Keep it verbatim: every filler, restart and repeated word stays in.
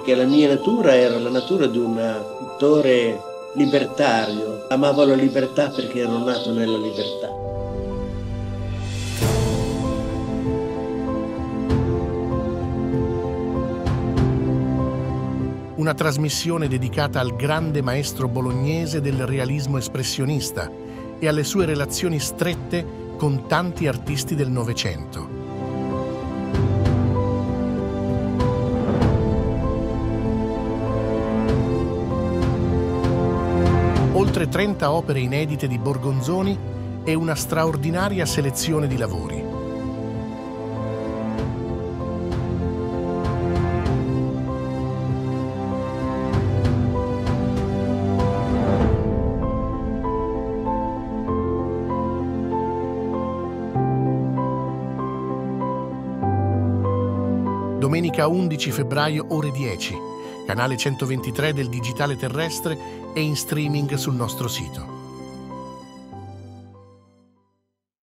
perché la mia natura era la natura di un pittore libertario. Amavo la libertà perché ero nato nella libertà. Una trasmissione dedicata al grande maestro bolognese del realismo espressionista e alle sue relazioni strette con tanti artisti del Novecento. Oltre trenta opere inedite di Borgonzoni e una straordinaria selezione di lavori. Domenica undici febbraio, ore dieci, canale centoventitré del Digitale Terrestre e in streaming sul nostro sito.